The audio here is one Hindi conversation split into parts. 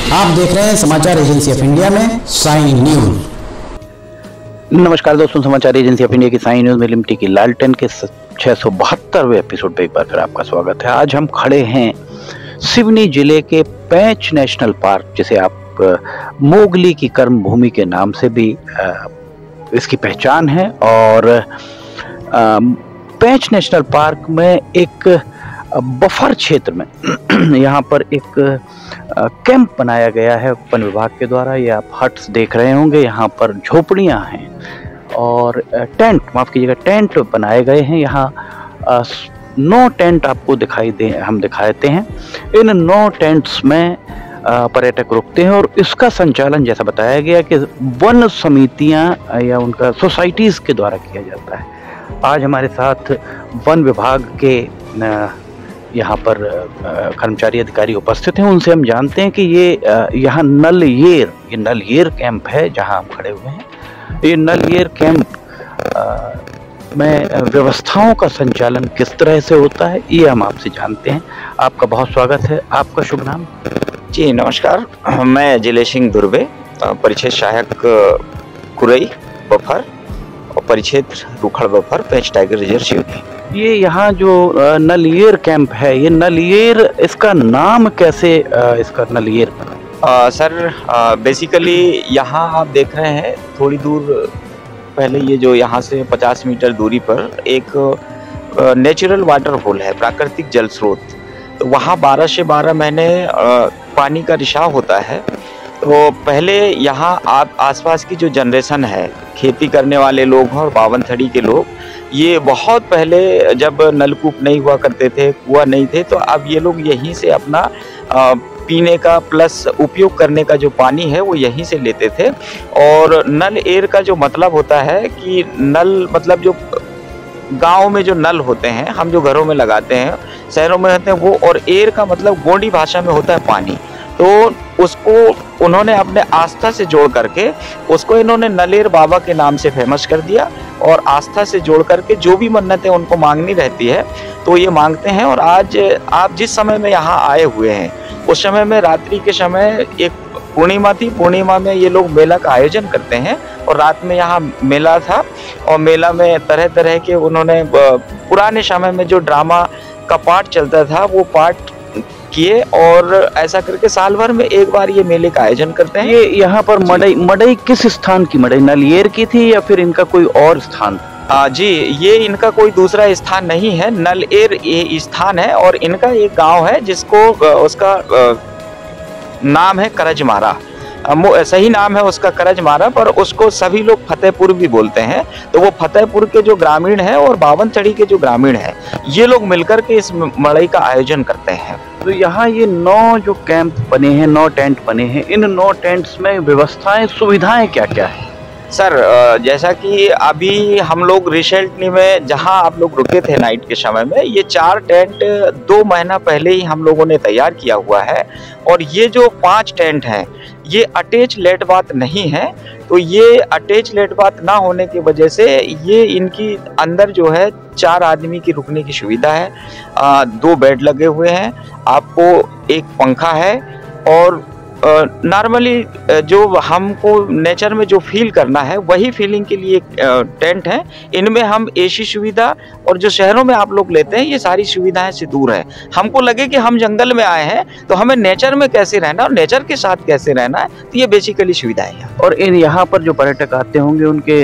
आप देख रहे हैं समाचार एजेंसी ऑफ इंडिया में साइन न्यूज। नमस्कार दोस्तों, समाचार एजेंसी ऑफ इंडिया की साइन न्यूज में लिमिटेड की लालटेन के 672वें एपिसोड पे एक बार फिर आपका स्वागत है। आज हम खड़े हैं सिवनी जिले के पेंच नेशनल पार्क, जिसे आप मोगली की कर्म भूमि के नाम से भी इसकी पहचान है। और पेंच नेशनल पार्क में एक बफर क्षेत्र में यहाँ पर एक कैंप बनाया गया है वन विभाग के द्वारा। ये आप हट्स देख रहे होंगे, यहाँ पर झोपड़ियाँ हैं और टेंट बनाए गए हैं। यहाँ 9 टेंट आपको हम दिखाते हैं। इन 9 टेंट्स में पर्यटक रुकते हैं और इसका संचालन जैसा बताया गया कि वन समितियां या उनका सोसाइटीज़ के द्वारा किया जाता है। आज हमारे साथ वन विभाग के यहाँ पर कर्मचारी अधिकारी उपस्थित हैं। उनसे हम जानते हैं कि ये यहाँ नलयेर कैंप है जहाँ हम खड़े हुए हैं। ये नलयेर कैंप में व्यवस्थाओं का संचालन किस तरह से होता है, ये हम आपसे जानते हैं। आपका बहुत स्वागत है। आपका शुभ नाम? जी नमस्कार, मैं जिले सिंह दुर्वे, परिक्षेत्र सहायक कुरई बफर और परिक्षेत्र Rukhad buffer, Pench tiger reserve Seoni. ये यहाँ जो नलयेर कैंप है, ये नलयेर, इसका नाम कैसे इसका नलयेर? सर बेसिकली यहाँ आप देख रहे हैं थोड़ी दूर पहले, ये जो यहाँ से 50 मीटर दूरी पर एक नेचुरल वाटरफॉल है, प्राकृतिक जल स्रोत। तो वहाँ 12 से 12 महीने पानी का रिसाव होता है। तो पहले यहाँ आप आसपास की जो जनरेशन है, खेती करने वाले लोग हैं और बावनथड़ी के लोग, ये बहुत पहले जब नलकूप नहीं हुआ करते थे, कुआं नहीं थे, तो अब ये लोग यहीं से अपना पीने का प्लस उपयोग करने का जो पानी है वो यहीं से लेते थे। और नल एयर का जो मतलब होता है कि नल मतलब जो गांव में जो नल होते हैं, हम जो घरों में लगाते हैं, शहरों में होते हैं वो, और एयर का मतलब गोंडी भाषा में होता है पानी। तो उसको उन्होंने अपने आस्था से जोड़ करके उसको इन्होंने नलेर बाबा के नाम से फेमस कर दिया। और आस्था से जोड़ करके जो भी मन्नतें उनको मांगनी रहती है तो ये मांगते हैं। और आज आप जिस समय में यहाँ आए हुए हैं, उस समय में रात्रि के समय एक पूर्णिमा थी। पूर्णिमा में ये लोग मेला का आयोजन करते हैं और रात में यहाँ मेला था। और मेला में तरह तरह के उन्होंने पुराने समय में जो ड्रामा का पाठ चलता था वो पाठ किए, और ऐसा करके साल भर में एक बार ये मेले का आयोजन करते हैं। ये यहाँ पर मड़ई किस स्थान की मड़ई, नलयेर की थी या फिर इनका कोई और स्थान? जी, ये इनका कोई दूसरा स्थान नहीं है, नलयेर ये स्थान है। और इनका एक गांव है जिसको उसका नाम है करजमारा, सही नाम है उसका करजमारा, पर उसको सभी लोग फतेहपुर भी बोलते हैं। तो वो फतेहपुर के जो ग्रामीण हैं और बावनथड़ी के जो ग्रामीण हैं, ये लोग मिलकर के इस मड़ई का आयोजन करते हैं। तो यहाँ ये 9 जो कैंप बने हैं, 9 टेंट बने हैं, इन 9 टेंट्स में व्यवस्थाएं, सुविधाएं क्या क्या है? सर जैसा कि अभी हम लोग रिसेंटली में जहां आप लोग रुके थे नाइट के समय में, ये 4 टेंट 2 महीना पहले ही हम लोगों ने तैयार किया हुआ है। और ये जो 5 टेंट हैं, ये अटैच लेट बात नहीं है। तो ये अटैच लेट बात ना होने की वजह से ये इनकी अंदर जो है 4 आदमी की रुकने की सुविधा है। 2 बेड लगे हुए हैं, आपको एक पंखा है। और नॉर्मली जो हमको नेचर में जो फील करना है वही फीलिंग के लिए टेंट है। इनमें हम एसी सुविधा, और जो शहरों में आप लोग लेते हैं ये सारी सुविधाएं से दूर है। हमको लगे कि हम जंगल में आए हैं तो हमें नेचर में कैसे रहना और नेचर के साथ कैसे रहना है, तो ये बेसिकली सुविधाएं हैं। और यहाँ पर जो पर्यटक आते होंगे उनके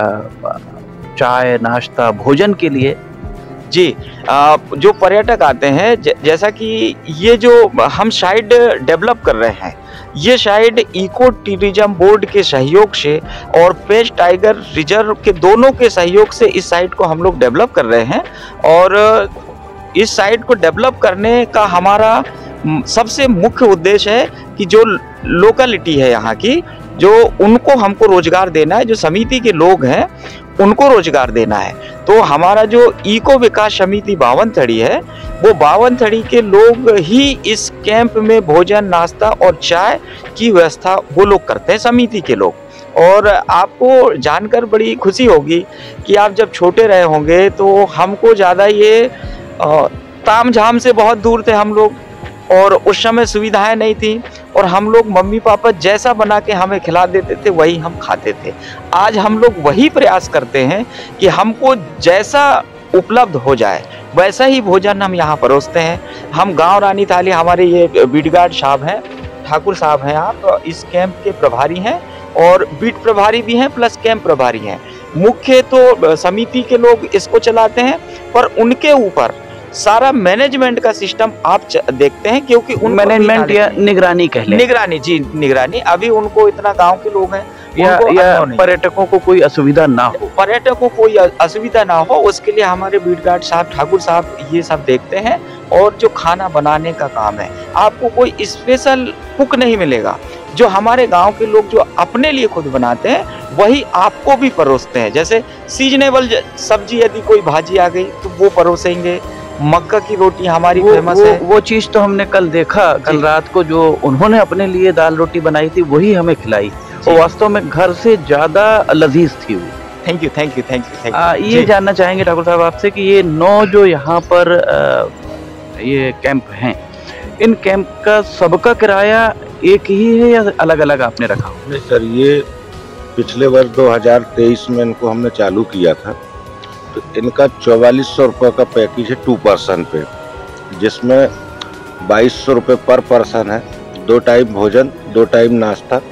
चाय, नाश्ता, भोजन के लिए? जी, जो पर्यटक आते हैं, जैसा कि ये जो हम साइड डेवलप कर रहे हैं, ये साइड इको टूरिज्म बोर्ड के सहयोग से और पेंच टाइगर रिजर्व के दोनों के सहयोग से इस साइट को हम लोग डेवलप कर रहे हैं। और इस साइट को डेवलप करने का हमारा सबसे मुख्य उद्देश्य है कि जो लोकेलिटी है यहाँ की, जो उनको हमको रोजगार देना है, जो समिति के लोग हैं उनको रोजगार देना है। तो हमारा जो इको विकास समिति बावनथड़ी है, वो बावनथड़ी के लोग ही इस कैंप में भोजन, नाश्ता और चाय की व्यवस्था वो लोग करते हैं, समिति के लोग। और आपको जानकर बड़ी खुशी होगी कि आप जब छोटे रहे होंगे तो हमको ज़्यादा ये ताम झाम से बहुत दूर थे हम लोग, और उस समय सुविधाएं नहीं थी। और हम लोग मम्मी पापा जैसा बना के हमें खिला देते थे वही हम खाते थे। आज हम लोग वही प्रयास करते हैं कि हमको जैसा उपलब्ध हो जाए वैसा ही भोजन हम यहाँ परोसते हैं। हम गांव रानी थाली, हमारे ये बीट गार्ड साहब हैं, ठाकुर साहब हैं, आप इस कैंप के प्रभारी हैं और बीट प्रभारी भी हैं प्लस कैंप प्रभारी हैं। मुख्य तो समिति के लोग इसको चलाते हैं, पर उनके ऊपर सारा मैनेजमेंट का सिस्टम आप देखते हैं, क्योंकि उन मैनेजमेंट या निगरानी कह लें। निगरानी, जी निगरानी। अभी उनको इतना गांव के लोग हैं या पर्यटकों को कोई असुविधा ना हो, पर्यटकों को कोई असुविधा ना हो, उसके लिए हमारे बीट गार्ड साहब, ठाकुर साहब ये सब देखते हैं। और जो खाना बनाने का काम है, आपको कोई स्पेशल कुक नहीं मिलेगा। जो हमारे गांव के लोग जो अपने लिए खुद बनाते हैं वही आपको भी परोसते हैं। जैसे सीजनेबल सब्जी, यदि कोई भाजी आ गई तो वो परोसेंगे। मक्का की रोटी हमारी फेमस है। वो चीज तो हमने कल देखा, कल रात को जो उन्होंने अपने लिए दाल रोटी बनाई थी वही हमें खिलाई, वो वास्तव में घर से ज्यादा लजीज थी वो। Thank you, thank you, thank you, thank you. ये जानना चाहेंगे ठाकुर साहब आपसे कि ये 9 जो यहाँ पर ये कैंप हैं, इन कैंप का सबका किराया एक ही है या अलग अलग आपने रखा? नहीं सर, ये पिछले वर्ष 2023 में इनको हमने चालू किया था, तो इनका 4400 रुपये का पैकेज है 2 पर्सन पे, जिसमें 2200 रुपये पर पर्सन है, 2 टाइम भोजन, 2 टाइम नाश्ता,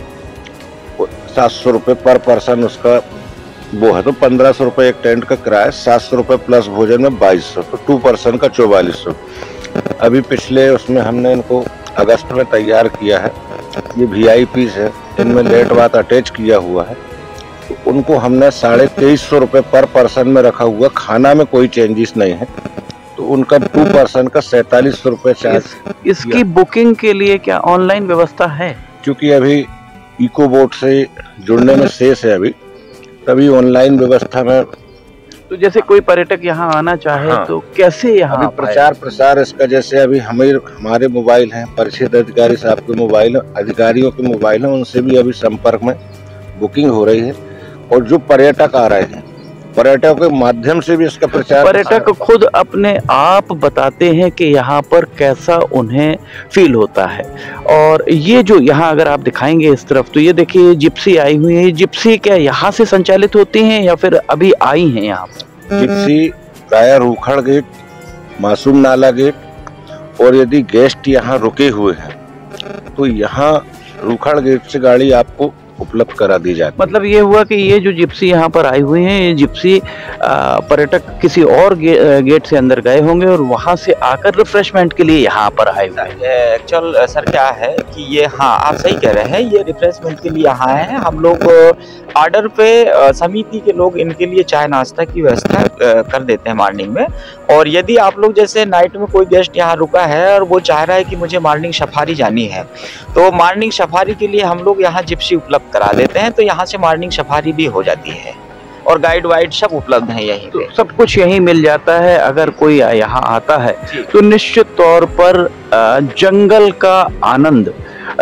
700 रुपये पर पर्सन उसका वो है, तो 1500 रुपये एक टेंट का किराया, 700 रुपये प्लस भोजन में 2200, तो 2 पर्सन का 4400। अभी पिछले उसमें हमने इनको अगस्त में तैयार किया है। ये VIPs है, इनमें लेट बात अटैच किया हुआ है, तो उनको हमने 2350 रुपये पर पर्सन में रखा हुआ। खाना में कोई चेंजेस नहीं है, तो उनका 2 पर्सन का 4700 रुपये चार्ज। इसकी बुकिंग के लिए क्या ऑनलाइन व्यवस्था है? क्योंकि अभी इको बोट से जुड़ने में शेष है अभी, तभी ऑनलाइन व्यवस्था में। तो जैसे कोई पर्यटक यहाँ आना चाहे तो कैसे यहाँ प्रचार प्रसार इसका, जैसे अभी हमारे मोबाइल हैं, परिषद अधिकारी साहब के मोबाइल, अधिकारियों के मोबाइल हैं, उनसे भी अभी संपर्क में बुकिंग हो रही है। और जो पर्यटक आ रहे हैं, पर्यटकों के माध्यम से भी इसका प्रचार। पर्यटक खुद अपने आप बताते हैं कि यहाँ पर कैसा उन्हें फील होता है। और ये जो यहाँ अगर आप दिखाएंगे इस तरफ, तो ये देखिए जिप्सी आई हुई है। जिप्सी क्या यहाँ से संचालित होती हैं या फिर अभी आई हैं यहाँ पर? जिप्सी प्रायः रूखड़ गेट, मासूम नाला गेट, और यदि गेस्ट यहाँ रुके हुए हैं तो यहाँ रूखड़ गेट से गाड़ी आपको उपलब्ध करा दी जाती। मतलब ये हुआ कि ये जो जिप्सी यहाँ पर आई हुई हैं, ये जिप्सी पर्यटक किसी और गेट से अंदर गए होंगे और वहाँ से आकर रिफ्रेशमेंट के लिए यहाँ पर आए हुए हैं। एक्चुअल सर क्या है कि ये, हाँ आप सही कह रहे हैं, ये रिफ्रेशमेंट के लिए यहाँ आए हैं। हम लोग ऑर्डर पे समिति के लोग इनके लिए चाय नाश्ता की व्यवस्था कर देते हैं मॉर्निंग में। और यदि आप लोग जैसे नाइट में कोई गेस्ट यहाँ रुका है और वो चाह रहा है कि मुझे मॉर्निंग सफारी जानी है, तो मॉर्निंग सफारी के लिए हम लोग यहाँ जिप्सी उपलब्ध करा देते हैं, तो यहाँ से मॉर्निंग सफारी भी हो जाती है। और गाइड वाइड सब उपलब्ध है यहीं पे, तो सब कुछ यहीं मिल जाता है। अगर कोई यहाँ आता है तो निश्चित तौर पर जंगल का आनंद,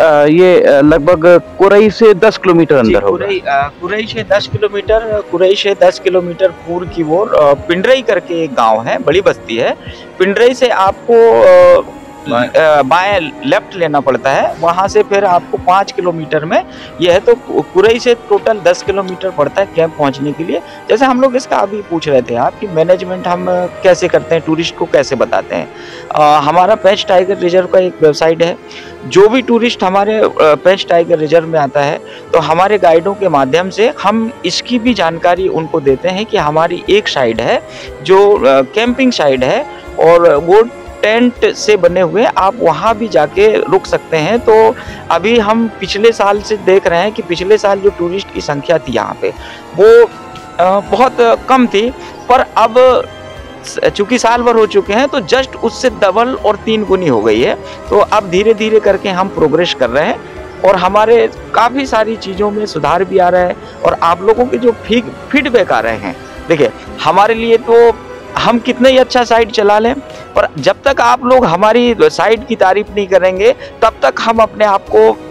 ये लगभग कुरई से 10 किलोमीटर अंदर होगा। कुरई से 10 किलोमीटर, कुरई से 10 किलोमीटर पूर्व की ओर पिंडरई करके एक गांव है, बड़ी बस्ती है। पिंडरई से आपको बाएं लेफ्ट लेना पड़ता है, वहां से फिर आपको 5 किलोमीटर में यह है। तो कुरई से टोटल 10 किलोमीटर पड़ता है कैंप पहुंचने के लिए। जैसे हम लोग इसका अभी पूछ रहे थे आप कि मैनेजमेंट हम कैसे करते हैं, टूरिस्ट को कैसे बताते हैं। हमारा पेंच टाइगर रिजर्व का एक वेबसाइट है। जो भी टूरिस्ट हमारे पेंच टाइगर रिजर्व में आता है तो हमारे गाइडों के माध्यम से हम इसकी भी जानकारी उनको देते हैं कि हमारी एक साइड है जो कैंपिंग साइड है, और वो टेंट से बने हुए, आप वहाँ भी जाके रुक सकते हैं। तो अभी हम पिछले साल से देख रहे हैं कि पिछले साल जो टूरिस्ट की संख्या थी यहाँ पे वो बहुत कम थी, पर अब चूंकि साल भर हो चुके हैं तो जस्ट उससे डबल और 3 गुनी हो गई है। तो अब धीरे धीरे करके हम प्रोग्रेस कर रहे हैं और हमारे काफ़ी सारी चीज़ों में सुधार भी आ रहा है। और आप लोगों के जो फीडबैक आ रहे हैं, देखिए हमारे लिए तो हम कितने ही अच्छा साइट चला लें, पर जब तक आप लोग हमारी साइट की तारीफ नहीं करेंगे तब तक हम अपने आप को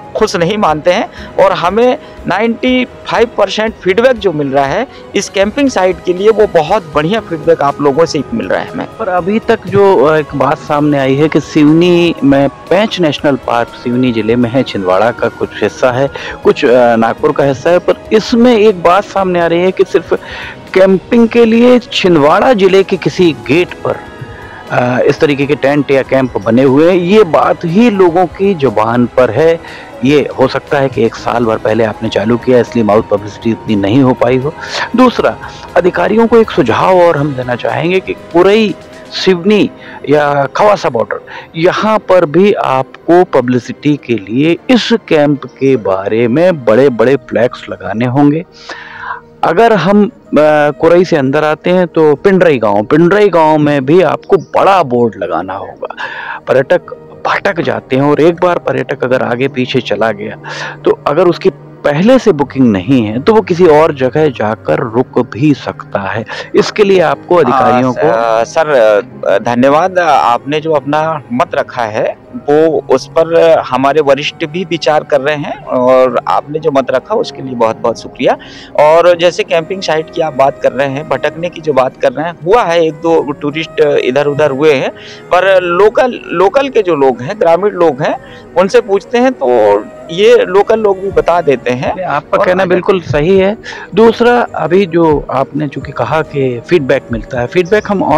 खुश नहीं मानते हैं और हमें 95% फीडबैक जो मिल रहा है इस कैंपिंग साइट के लिए वो बहुत बढ़िया फीडबैक आप लोगों से मिल रहा है हमें। पर अभी तक जो एक बात सामने आई है कि सिवनी में पेंच नेशनल पार्क सिवनी जिले में है, छिंदवाड़ा का कुछ हिस्सा है, कुछ नागपुर का हिस्सा है, पर इसमें एक बात सामने आ रही है कि सिर्फ कैंपिंग के लिए छिंदवाड़ा जिले के किसी गेट पर इस तरीके के टेंट या कैंप बने हुए हैं। ये बात ही लोगों की जुबान पर है। ये हो सकता है कि 1 साल भर पहले आपने चालू किया इसलिए माउथ पब्लिसिटी उतनी नहीं हो पाई हो। दूसरा, अधिकारियों को एक सुझाव और हम देना चाहेंगे कि पुरई, सिवनी या खवासा बॉर्डर, यहाँ पर भी आपको पब्लिसिटी के लिए इस कैंप के बारे में बड़े बड़े फ्लैग्स लगाने होंगे। अगर हम कुरई से अंदर आते हैं तो पिंडरई गांव में भी आपको बड़ा बोर्ड लगाना होगा। पर्यटक भटक जाते हैं और एक बार पर्यटक अगर आगे पीछे चला गया तो अगर उसकी पहले से बुकिंग नहीं है तो वो किसी और जगह जाकर रुक भी सकता है। इसके लिए आपको अधिकारियों को सर धन्यवाद। आपने जो अपना मत रखा है वो उस पर हमारे वरिष्ठ भी विचार कर रहे हैं और आपने जो मत रखा उसके लिए बहुत बहुत शुक्रिया। और जैसे कैंपिंग साइट की आप बात कर रहे हैं, भटकने की जो बात कर रहे हैं, हुआ है 1-2 टूरिस्ट इधर उधर हुए हैं, पर लोकल के जो लोग हैं, ग्रामीण लोग हैं, उनसे पूछते हैं तो ये लोकल लोग भी बता देते हैं। आपका कहना बिल्कुल सही है। दूसरा, अभी जो आपने चूंकि कहा कि फीडबैक मिलता है, फीडबैक हम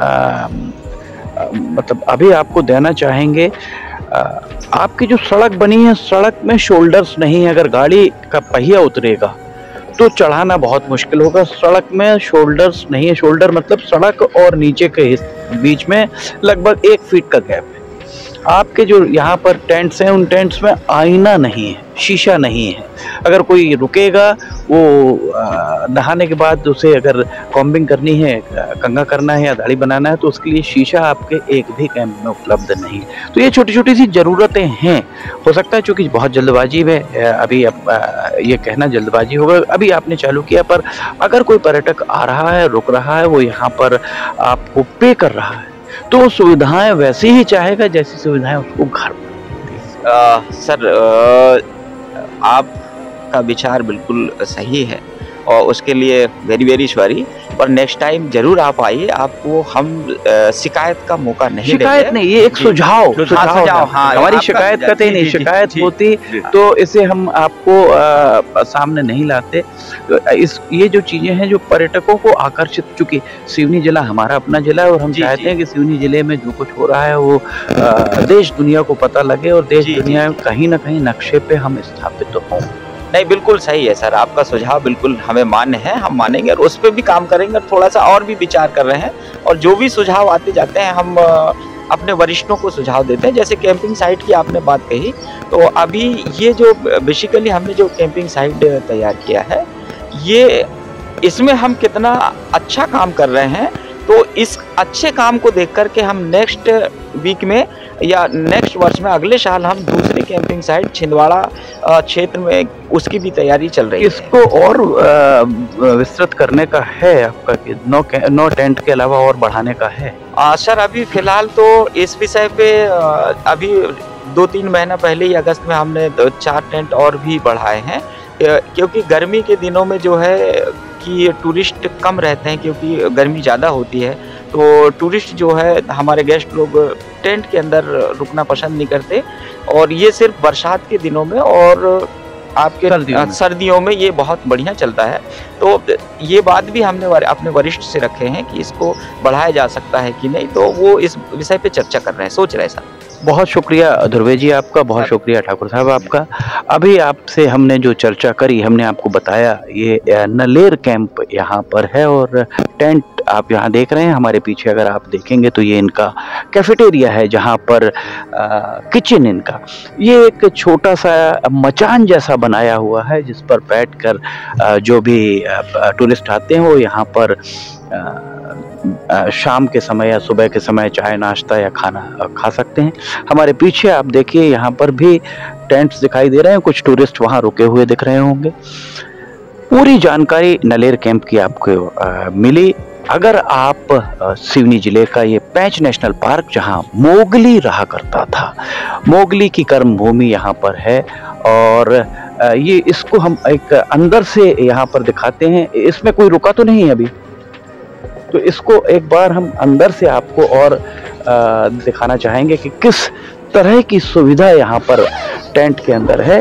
मतलब अभी आपको देना चाहेंगे। आपकी जो सड़क बनी है, सड़क में शोल्डर्स नहीं है। अगर गाड़ी का पहिया उतरेगा तो चढ़ाना बहुत मुश्किल होगा। सड़क में शोल्डर्स नहीं है। शोल्डर मतलब सड़क और नीचे के बीच में लगभग 1 फीट का गैप है। आपके जो यहाँ पर टेंट्स हैं, उन टेंट्स में आईना नहीं है, शीशा नहीं है। अगर कोई रुकेगा, वो नहाने के बाद उसे अगर कॉम्बिंग करनी है, कंघा करना है या दाढ़ी बनाना है, तो उसके लिए शीशा आपके एक भी कैंप में उपलब्ध नहीं। तो ये छोटी छोटी सी ज़रूरतें हैं। हो सकता है चूँकि बहुत जल्दबाजी में अभी ये कहना जल्दबाजी होगा, अभी आपने चालू किया, पर अगर कोई पर्यटक आ रहा है, रुक रहा है, वो यहाँ पर आपको पे कर रहा है, तो सुविधाएं वैसी ही चाहेगा जैसी सुविधाएं उसको घर पर। सर आपका विचार बिल्कुल सही है और उसके लिए वेरी वेरी सॉरी, पर नेक्स्ट टाइम जरूर आप आइए। आपको हम शिकायत का मौका नहीं देंगे। शिकायत नहीं, ये एक सुझाव हाँ, हमारी शिकायत कतई नहीं। शिकायत होती तो इसे हम आपको सामने नहीं लाते। ये जो चीजें हैं जो पर्यटकों को आकर्षित, चूंकि सिवनी जिला हमारा अपना जिला है और हम चाहते हैं कि सिवनी जिले में जो कुछ हो रहा है वो देश दुनिया को पता लगे और देश दुनिया कहीं ना कहीं नक्शे पे हम स्थापित हों। नहीं, बिल्कुल सही है सर, आपका सुझाव बिल्कुल हमें मान्य है, हम मानेंगे और उस पर भी काम करेंगे और थोड़ा सा और भी विचार कर रहे हैं। और जो भी सुझाव आते जाते हैं हम अपने वरिष्ठों को सुझाव देते हैं। जैसे कैंपिंग साइट की आपने बात कही, तो अभी ये जो बेसिकली हमने जो कैंपिंग साइट तैयार किया है, ये इसमें हम कितना अच्छा काम कर रहे हैं, तो इस अच्छे काम को देख करके हम नेक्स्ट वीक में या नेक्स्ट वर्ष में, अगले साल, हम दूसरी कैंपिंग साइट छिंदवाड़ा क्षेत्र में उसकी भी तैयारी चल रही है। इसको और विस्तृत करने का है आपका कि 9 टेंट के अलावा और बढ़ाने का है? सर अभी फिलहाल तो इस विषय पे अभी 2-3 महीना पहले ही अगस्त में हमने 4 टेंट और भी बढ़ाए हैं, क्योंकि गर्मी के दिनों में जो है कि टूरिस्ट कम रहते हैं, क्योंकि गर्मी ज़्यादा होती है, तो टूरिस्ट जो है, हमारे गेस्ट लोग टेंट के अंदर रुकना पसंद नहीं करते। और ये सिर्फ बरसात के दिनों में और आपके सर्दियों में ये बहुत बढ़िया चलता है। तो ये बात भी हमने अपने वरिष्ठ से रखे हैं कि इसको बढ़ाया जा सकता है कि नहीं, तो वो इस विषय पे चर्चा कर रहे हैं, सोच रहे हैं सर। बहुत शुक्रिया ध्रुवे जी आपका, बहुत शुक्रिया ठाकुर साहब आपका। अभी आपसे हमने जो चर्चा करी, हमने आपको बताया ये नलेर कैंप यहाँ पर है और टेंट आप यहाँ देख रहे हैं। हमारे पीछे अगर आप देखेंगे तो ये इनका कैफेटेरिया है, जहाँ पर किचन इनका, ये एक छोटा सा मचान जैसा बनाया हुआ है, जिस पर बैठकर जो भी टूरिस्ट आते हैं वो यहाँ पर शाम के समय या सुबह के समय चाय नाश्ता या खाना खा सकते हैं। हमारे पीछे आप देखिए, यहाँ पर भी टेंट्स दिखाई दे रहे हैं, कुछ टूरिस्ट वहाँ रुके हुए दिख रहे होंगे। पूरी जानकारी नलेर कैंप की आपको मिली। अगर आप सिवनी जिले का ये पैंच नेशनल पार्क, जहाँ मोगली रहा करता था, मोगली की कर्म भूमि यहाँ पर है, और ये इसको हम एक अंदर से यहाँ पर दिखाते हैं। इसमें कोई रुका तो नहीं है अभी, तो इसको एक बार हम अंदर से आपको और दिखाना चाहेंगे कि किस तरह की सुविधा यहाँ पर टेंट के अंदर है।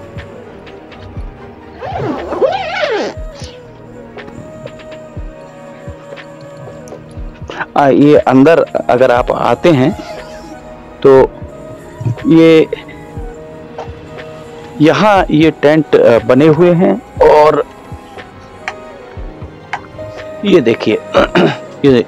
ये अंदर अगर आप आते हैं तो ये यहाँ ये टेंट बने हुए हैं, और ये देखिए ये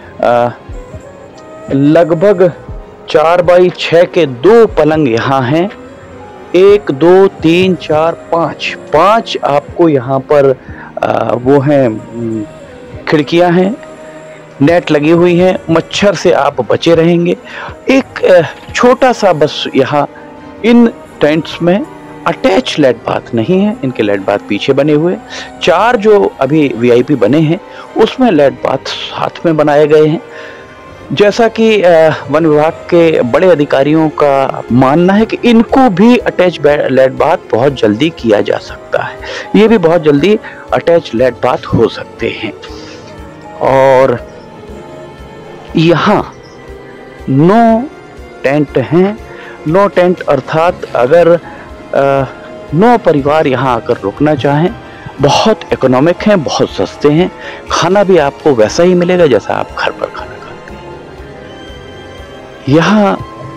लगभग 4 बाई 6 के 2 पलंग यहाँ हैं। 1 2 3 4 5 आपको यहाँ पर वो हैं खिड़कियां हैं, नेट लगी हुई है, मच्छर से आप बचे रहेंगे। एक छोटा सा बस यहाँ इन टेंट्स में अटैच लेट बाथ नहीं है, इनके लेट बाथ पीछे बने हुए। 4 जो अभी वीआईपी बने हैं उसमें लेट बाथ साथ में बनाए गए हैं। जैसा कि वन विभाग के बड़े अधिकारियों का मानना है कि इनको भी अटैच लेट बाथ बहुत जल्दी किया जा सकता है, ये भी बहुत जल्दी अटैच लेट बाथ हो सकते हैं। और यहाँ 9 टेंट हैं। 9 टेंट अर्थात अगर 9 परिवार यहाँ आकर रुकना चाहें, बहुत इकोनॉमिक हैं, बहुत सस्ते हैं। खाना भी आपको वैसा ही मिलेगा जैसा आप घर पर खाना खाते हैं। यहाँ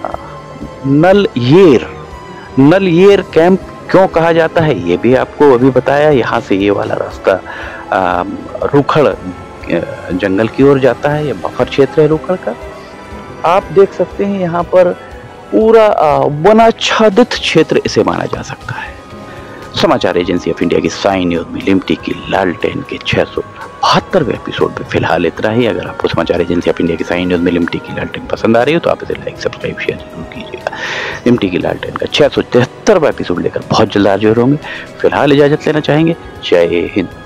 नल येर कैंप क्यों कहा जाता है ये भी आपको अभी बताया। यहाँ से ये वाला रास्ता रूखड़ जंगल की ओर जाता है, ये बफर क्षेत्र है रूखड़ का। आप देख सकते हैं यहाँ पर पूरा वनाच्छादित क्षेत्र इसे माना जा सकता है। समाचार एजेंसी ऑफ इंडिया की साइन न्यूज में लिमटी की लालटेन के 672वें एपिसोड में फिलहाल इतना ही। अगर आपको समाचार एजेंसी ऑफ इंडिया की साइन न्यूज में लिमटी की लालटेन पसंद आ रही हो तो आप इसे लाइक सब्सक्राइब शेयर जरूर कीजिएगा। लिमटी की लालटेन का 673वां एपिसोड लेकर बहुत जल्द हाजिर होंगे। फिलहाल इजाजत लेना चाहेंगे। जय हिंद।